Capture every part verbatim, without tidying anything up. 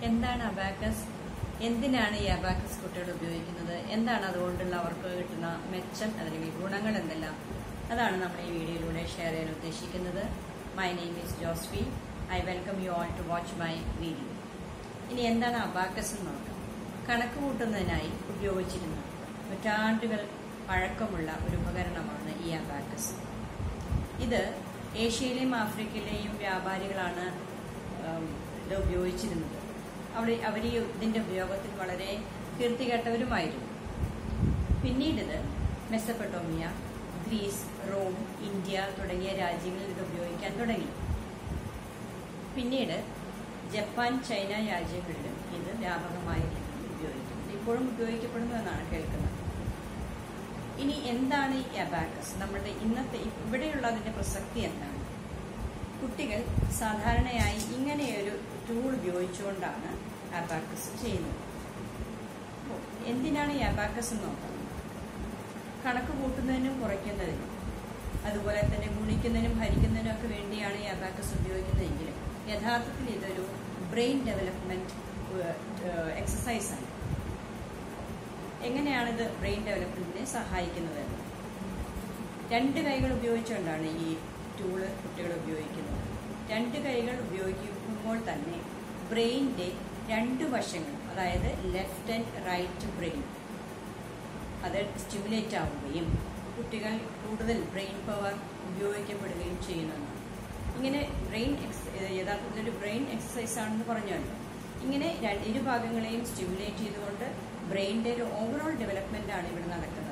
എന്താണ് അബാക്കസ്? എന്തിനാണ് ഈ അബാക്കസ് കുട്ടികൾ ഉപയോഗിക്കുന്നത്? എന്താണ് അതുകൊണ്ടുള്ള അവർക്ക് കിട്ടുന്ന മെച്ചം അല്ലെങ്കിൽ ഗുണങ്ങൾ എന്തെല്ലാം? അതാണ് നമ്മൾ ഈ വീഡിയോയിലൂടെ ഷെയർ ചെയ്യാൻ ഉദ്ദേശിക്കുന്നത്. My name is Josphy. I welcome you all to watch my video. ഇനി എന്താണ് അബാക്കസ് എന്ന് നോക്കാം. കണക്ക് കൂട്ടുന്നതിനായി ഉപയോഗിച്ചിരുന്ന നൂറ്റാണ്ടുകൾ പഴക്കമുള്ള ഒരു ഉപകരണമാണ് ഈ അബാക്കസ്. ഇത് ഏഷ്യയിലെയും ആഫ്രിക്കയിലെയും വ്യാപാരികളാണ് ഇത് ഉപയോഗിച്ചിരുന്നത്. അവിടെ അവർ ഇതിന്റെ ഉപയോഗത്തിൽ വളരെ കീർത്തികേട്ടവരുമായിരുന്നു. പിന്നീട് ഇത് മെസപ്പൊട്ടോമിയ, ഗ്രീസ്, റോം, ഇന്ത്യ തുടങ്ങിയ രാജ്യങ്ങളിൽ ഇത് ഉപയോഗിക്കാൻ തുടങ്ങി. പിന്നീട് ജപ്പാൻ, ചൈന രാജ്യങ്ങളിലും ഇത് വ്യാപകമായി ഉപയോഗിക്കുന്നു. ഇപ്പോഴും ഉപയോഗിക്കപ്പെടുന്നു എന്നാണ് കേൾക്കുന്നത്. ഇനി എന്താണ് ഈ അബാക്കസ്? നമ്മളുടെ ഇന്നത്തെ ഇവിടെയുള്ള അതിന്റെ പ്രസക്തി എന്താണ്? കുട്ടികൾ സാധാരണയായി ഇങ്ങനെയൊരു ടൂൾ ഉപയോഗിച്ചുകൊണ്ടാണ് അബാക്കസ് ചെയ്യുന്നത്. എന്തിനാണ് ഈ അബാക്കസ് എന്ന് നോക്കാം. കണക്ക് കൂട്ടുന്നതിനും കുറയ്ക്കുന്നതിനും അതുപോലെ തന്നെ ഗുണിക്കുന്നതിനും ഹരിക്കുന്നതിനും ഒക്കെ വേണ്ടിയാണ് ഈ അബാക്കസ് ഉപയോഗിക്കുന്നതെങ്കിലും യഥാർത്ഥത്തിൽ ഇതൊരു ബ്രെയിൻ ഡെവലപ്മെന്റ് എക്സസൈസാണ്. എങ്ങനെയാണിത് ബ്രെയിൻ ഡെവലപ്മെന്റിനെ സഹായിക്കുന്നത്? രണ്ട് കൈകൾ ഉപയോഗിച്ചുകൊണ്ടാണ് ഈ ടൂള് കുട്ടികൾ ഉപയോഗിക്കുന്നത്. രണ്ട് കൈകൾ ഉപയോഗിക്കുമ്പോൾ തന്നെ ബ്രെയിനിന്റെ രണ്ട് വശങ്ങൾ, അതായത് ലെഫ്റ്റ് ആൻഡ് റൈറ്റ് ബ്രെയിൻ, അത് സ്റ്റിമുലേറ്റ് ആവുകയും കുട്ടികൾ കൂടുതൽ ബ്രെയിൻ പവർ ഉപയോഗിക്കപ്പെടുകയും ചെയ്യുന്നതാണ്. ഇങ്ങനെ ബ്രെയിൻ യഥാർത്ഥത്തിൽ ഒരു ബ്രെയിൻ എക്സസൈസ് ആണെന്ന് പറഞ്ഞല്ലോ. ഇങ്ങനെ ഇരുഭാഗങ്ങളെയും സ്റ്റിമുലേറ്റ് ചെയ്തുകൊണ്ട് ബ്രെയിനിന്റെ ഒരു ഓവറോൾ ഡെവലപ്മെന്റ് ആണ് ഇവിടെ നടക്കുന്നത്.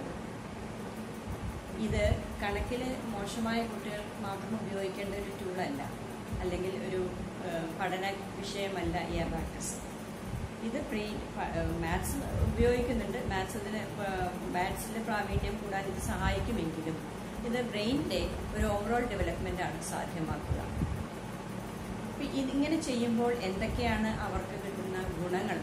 ഇത് കണക്കിൽ മോശമായ കുട്ടികൾ മാത്രം ഉപയോഗിക്കേണ്ട ഒരു ടൂളല്ല, അല്ലെങ്കിൽ ഒരു പഠന വിഷയമല്ല ഈ അബാക്കസ്. ഇത് പ്രീ മാത്സ് ഉപയോഗിക്കുന്നുണ്ട്. മാത്സ് ഇതിന് മാത്സിന്റെ പ്രാവീണ്യം കൂടാൻ ഇത് സഹായിക്കുമെങ്കിലും ഇത് ബ്രെയിനിന്റെ ഒരു ഓവറോൾ ഡെവലപ്മെന്റ് ആണ് സാധ്യമാക്കുക. ഇതിങ്ങനെ ചെയ്യുമ്പോൾ എന്തൊക്കെയാണ് അവർക്ക് കിട്ടുന്ന ഗുണങ്ങൾ?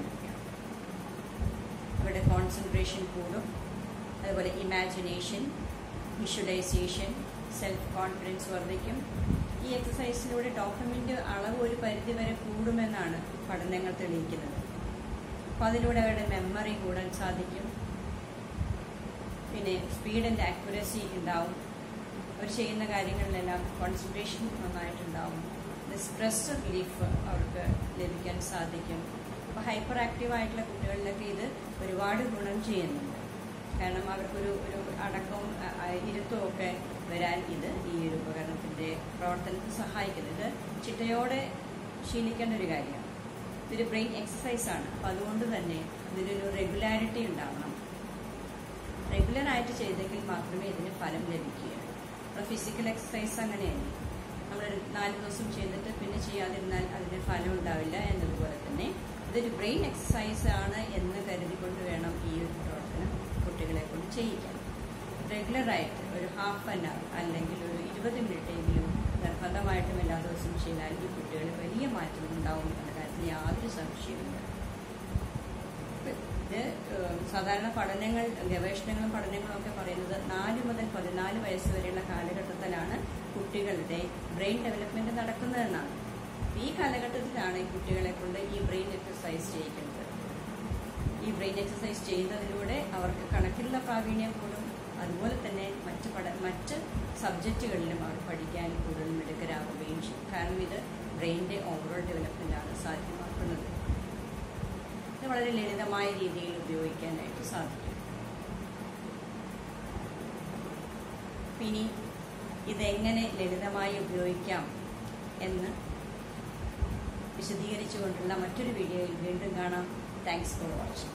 അവരുടെ കോൺസെൻട്രേഷൻ കൂടും, അതുപോലെ ഇമാജിനേഷൻ, വിഷ്വലൈസേഷൻ, സെൽഫ് കോൺഫിഡൻസ് വർദ്ധിക്കും. ഈ എക്സസൈസിലൂടെ ഡോപാമിന്റെ അളവ് ഒരു പരിധിവരെ കൂടുമെന്നാണ് പഠനങ്ങൾ തെളിയിക്കുന്നത്. അപ്പം അതിലൂടെ അവരുടെ മെമ്മറി കൂടാൻ സാധിക്കും. പിന്നെ സ്പീഡ് ആൻഡ് ആക്യുറസി ഉണ്ടാവും. അവർ ചെയ്യുന്ന കാര്യങ്ങളിലെല്ലാം കോൺസെൻട്രേഷൻ നന്നായിട്ടുണ്ടാവും. സ്ട്രെസ് റിലീഫ് അവർക്ക് ലഭിക്കാൻ സാധിക്കും. അപ്പോൾ ഹൈപ്പർ ആക്റ്റീവ് ആയിട്ടുള്ള കുട്ടികളിലൊക്കെ ഇത് ഒരുപാട് ഗുണം ചെയ്യുന്നുണ്ട്. കാരണം അവർക്കൊരു ഒരു അടക്കവും ഇരുത്തവും ഒക്കെ വരാൻ ഇത് ഈ ഒരു ഉപകരണത്തിന്റെ പ്രവർത്തനത്തിൽ സഹായിക്കുന്നത്. ഇത് ചിട്ടയോടെ ശീലിക്കേണ്ട ഒരു കാര്യമാണ്. ഇതൊരു ബ്രെയിൻ എക്സസൈസ് ആണ്. അപ്പം അതുകൊണ്ട് തന്നെ ഇതിലൊരു റെഗുലാരിറ്റി ഉണ്ടാവണം. റെഗുലറായിട്ട് ചെയ്തെങ്കിൽ മാത്രമേ ഇതിന് ഫലം ലഭിക്കുകയുള്ളൂ. അപ്പോൾ ഫിസിക്കൽ എക്സസൈസ് അങ്ങനെയല്ല. നമ്മൾ നാല് ദിവസം ചെയ്തിട്ട് പിന്നെ ചെയ്യാതിരുന്നാൽ അതിന് ഫലം ഉണ്ടാവില്ല എന്നതുപോലെ തന്നെ ഇതൊരു ബ്രെയിൻ എക്സസൈസ് ആണ് എന്ന് കരുതിക്കൊണ്ട് വേണം ഈ ഒരു പ്രവർത്തനം കുട്ടികളെ കൊണ്ട് ചെയ്യിക്കാൻ. റെഗുലറായിട്ട് ഒരു ഹാഫ് ആൻ അവർ അല്ലെങ്കിൽ ഒരു ഇരുപത് മിനിറ്റെങ്കിലും നിർബന്ധമായിട്ടും എല്ലാ ദിവസവും ചെയ്താൽ ഈ കുട്ടികൾ വലിയ മാറ്റം ഉണ്ടാവും എന്ന കാര്യത്തിൽ യാതൊരു സംശയവുമില്ല. ഇത് സാധാരണ പഠനങ്ങൾ, ഗവേഷണങ്ങളും പഠനങ്ങളും ഒക്കെ പറയുന്നത് നാല് മുതൽ പതിനാല് വയസ്സ് വരെയുള്ള കാലഘട്ടത്തിലാണ് കുട്ടികളുടെ ബ്രെയിൻ ഡെവലപ്മെന്റ് നടക്കുന്നതെന്നാണ്. ഈ കാലഘട്ടത്തിലാണ് ഈ കുട്ടികളെ കൊണ്ട് ഈ ബ്രെയിൻ എക്സസൈസ് ചെയ്യിക്കുന്നത്. ഈ ബ്രെയിൻ എക്സസൈസ് ചെയ്യുന്നതിലൂടെ അവർക്ക് കണക്കിലുള്ള പ്രാവീണ്യം കൂടും. അതുപോലെ തന്നെ മറ്റ് പഠ മറ്റ് സബ്ജക്റ്റുകളിലും അവർ പഠിക്കാൻ കൂടുതൽ മിടുക്കരാകുകയും ചെയ്യും. കാരണം ഇത് ബ്രെയിനിന്റെ ഓവറോൾ ഡെവലപ്മെന്റാണ് സാധ്യമാക്കുന്നത്. ഇത് വളരെ ലളിതമായ രീതിയിൽ ഉപയോഗിക്കാനായിട്ട് സാധിക്കും. ഇനി ഇതെങ്ങനെ ലളിതമായി ഉപയോഗിക്കാം എന്ന് വിശദീകരിച്ചുകൊണ്ടുള്ള മറ്റൊരു വീഡിയോയിൽ വീണ്ടും കാണാം. Thanks for watching.